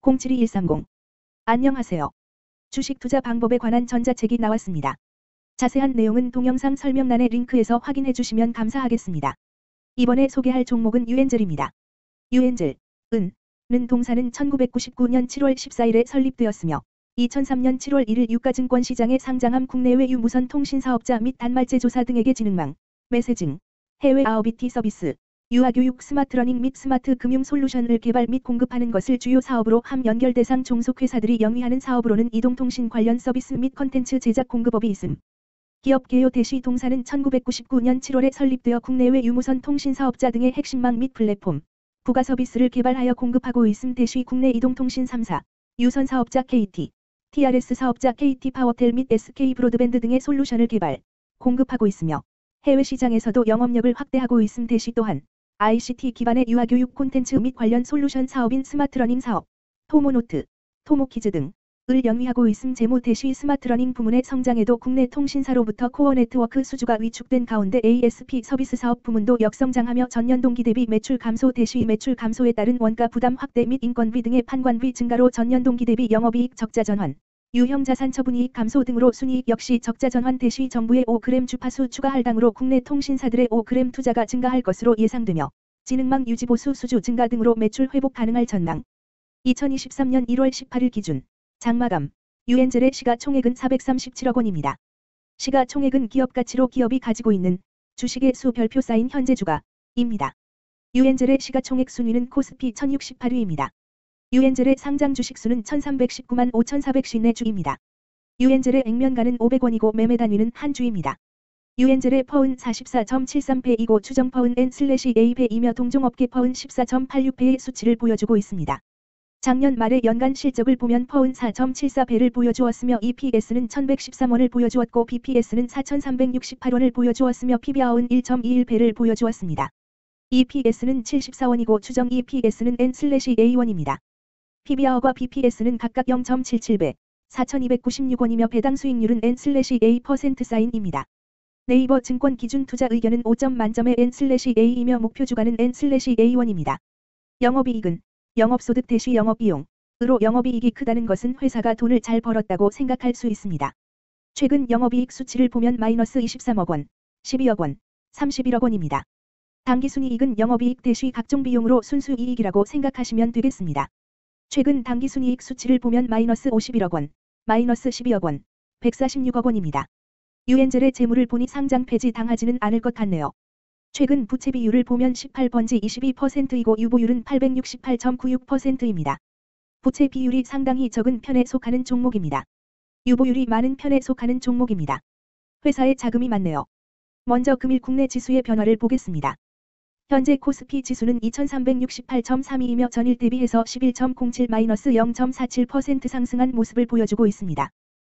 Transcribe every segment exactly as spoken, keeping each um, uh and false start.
공칠이일삼공. 안녕하세요. 주식 투자 방법에 관한 전자책이 나왔습니다. 자세한 내용은 동영상 설명란의 링크에서 확인해 주시면 감사하겠습니다. 이번에 소개할 종목은 유엔젤입니다. 유엔젤, 은, 는 동사는 천구백구십구년 칠월 십사일에 설립되었으며 이천삼년 칠월 일일 유가증권 시장에 상장함 국내외 유무선 통신사업자 및 단말재 조사 등에게 지능망, 메시징, 해외 아이오티 서비스, 유아교육 스마트러닝 및 스마트 금융 솔루션을 개발 및 공급하는 것을 주요 사업으로 함 연결 대상 종속회사들이 영위하는 사업으로는 이동통신 관련 서비스 및 컨텐츠 제작 공급업이 있음. 기업 개요 대시 동사는 천구백구십구년 칠월에 설립되어 국내외 유무선 통신사업자 등의 핵심망 및 플랫폼, 부가 서비스를 개발하여 공급하고 있음. 대시 국내 이동통신 삼 사, 유선 사업자 케이티, 티알에스 사업자 케이티 파워텔 및 에스케이 브로드밴드 등의 솔루션을 개발, 공급하고 있으며 해외 시장에서도 영업력을 확대하고 있음. 대시 또한 아이씨티 기반의 유아교육 콘텐츠 및 관련 솔루션 사업인 스마트러닝 사업, 토모노트, 토모키즈 등을 영위하고 있음. 재무 대시 스마트러닝 부문의 성장에도 국내 통신사로부터 코어 네트워크 수주가 위축된 가운데 에이에스피 서비스 사업 부문도 역성장하며 전년 동기 대비 매출 감소. 대시 매출 감소에 따른 원가 부담 확대 및 인건비 등의 판관비 증가로 전년 동기 대비 영업이익 적자 전환, 유형 자산 처분이익 감소 등으로 순이익 역시 적자 전환. 대시 정부의 오 그램 주파수 추가 할당으로 국내 통신사들의 오 그램 투자가 증가할 것으로 예상되며 지능망 유지 보수 수주 증가 등으로 매출 회복 가능할 전망. 이천이십삼년 일월 십팔일 기준 장마감 유엔젤의 시가총액은 사백삼십칠억 원입니다. 시가총액은 기업가치로 기업이 가지고 있는 주식의 수 별표 쌓인 현재 주가입니다. 유엔젤의 시가총액 순위는 코스피 천육십팔위입니다. 유엔젤의 상장 주식수는 천삼백십구만 오천사백오십사 주입니다. 유엔젤의 액면가는 오백 원이고 매매 단위는 한 주입니다. 유엔젤의 퍼은 사십사 점 칠삼 배이고 추정 퍼은 엔/에이 배이며 동종업계 퍼은 십사 점 팔육 배의 수치를 보여주고 있습니다. 작년 말의 연간 실적을 보면 퍼은 사 점 칠사 배를 보여주었으며 이피에스는 천백십삼 원을 보여주었고 비피에스는 사천삼백육십팔 원을 보여주었으며 피비알은 일 점 이일 배를 보여주었습니다. 이피에스는 칠십사 원이고 추정 이피에스는 엔/에이 원입니다. 피비알과 비피에스는 각각 영 점 칠칠 배, 사천이백구십육 원이며 배당 수익률은 엔/에이 퍼센트 사인입니다. 네이버 증권 기준 투자 의견은 오 점 만점의 엔/에이이며 목표 주가는 엔/에이 원입니다. 영업이익은 영업소득 대시 영업비용으로 영업이익이 크다는 것은 회사가 돈을 잘 벌었다고 생각할 수 있습니다. 최근 영업이익 수치를 보면 마이너스 이십삼억 원, 십이억 원, 삼십일억 원입니다. 당기순이익은 영업이익 대시 각종 비용으로 순수이익이라고 생각하시면 되겠습니다. 최근 당기순이익 수치를 보면 마이너스 오십일억 원, 마이너스 십이억 원, 백사십육억 원입니다. 유엔젤의 재물을 보니 상장 폐지 당하지는 않을 것 같네요. 최근 부채 비율을 보면 십팔 번지 이십이 퍼센트이고 유보율은 팔백육십팔 점 구육 퍼센트입니다. 부채 비율이 상당히 적은 편에 속하는 종목입니다. 유보율이 많은 편에 속하는 종목입니다. 회사에 자금이 많네요. 먼저 금일 국내 지수의 변화를 보겠습니다. 현재 코스피 지수는 이천삼백육십팔 점 삼이이며 전일 대비해서 십일 점 공칠 마이너스 영 점 사칠 퍼센트 상승한 모습을 보여주고 있습니다.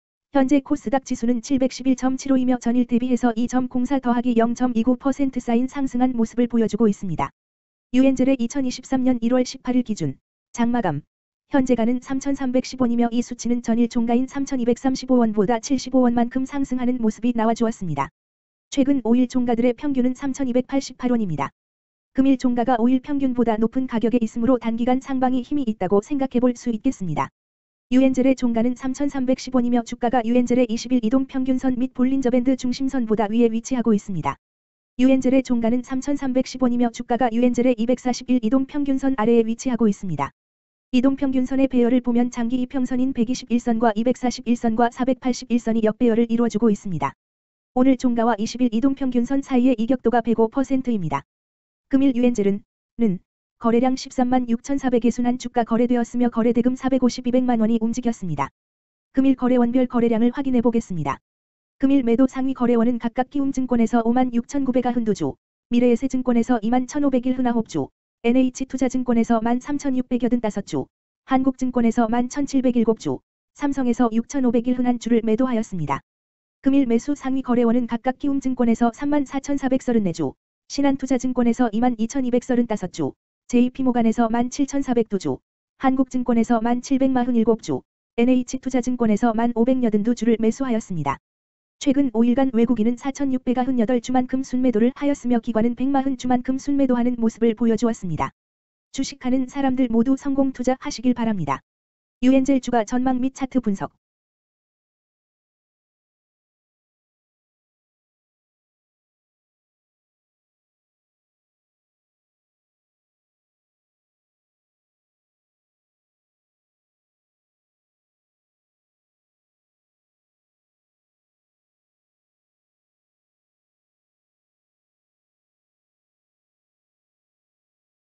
현재 코스닥 지수는 칠백십일 점 칠오이며 전일 대비해서 이 점 공사 더하기 영 점 이구 퍼센트 쌓인 상승한 모습을 보여주고 있습니다. 유엔젤의 이천이십삼년 일월 십팔일 기준 장마감 현재가는 삼천삼백십 원이며 이 수치는 전일 종가인 삼천이백삼십오 원보다 칠십오 원만큼 상승하는 모습이 나와주었습니다. 최근 오 일 종가들의 평균은 삼천이백팔십팔 원입니다. 금일 종가가 오 일 평균보다 높은 가격에 있으므로 단기간 상방이 힘이 있다고 생각해 볼 수 있겠습니다. 유엔젤의 종가는 삼천삼백십 원이며 주가가 유엔젤의 이십일 이동 평균선 및 볼린저밴드 중심선보다 위에 위치하고 있습니다. 유엔젤의 종가는 삼천삼백십 원이며 주가가 유엔젤의 이백사십일 이동 평균선 아래에 위치하고 있습니다. 이동 평균선의 배열을 보면 장기 이평선인 백이십일 선과 이백사십일 선과 사백팔십일 선이 역배열을 이루어주고 있습니다. 오늘 종가와 이십일 이동 평균선 사이의 이격도가 백오 퍼센트입니다. 금일 유엔젤은 는 거래량 십삼만 육천사백에 순한 주가 거래되었으며 거래대금 사백오십이백만 원이 움직였습니다. 금일 거래원별 거래량을 확인해 보겠습니다. 금일 매도 상위 거래원은 각각 키움증권에서 오만 육천구백구십이 주, 미래에셋증권에서 이만 천오백십구 주, 엔에이치투자증권에서 만 삼천육백팔십오 주, 한국증권에서 만 천칠백칠 주, 삼성에서 육천오백십일 주를 매도하였습니다. 금일 매수 상위 거래원은 각각 키움증권에서 삼만 사천사백삼십사 주, 신한투자증권에서 이만 이천이백삼십오 주, 제이피모간에서 만 칠천사백이 주, 한국증권에서 만 칠백사십칠 주, 엔에이치투자증권에서 만 오백팔십이 주를 매수하였습니다. 최근 오 일간 외국인은 사천육백구십팔 주만큼 순매도를 하였으며 기관은 백사십 주만큼 순매도하는 모습을 보여주었습니다. 주식하는 사람들 모두 성공 투자하시길 바랍니다. 유엔젤 주가 전망 및 차트 분석.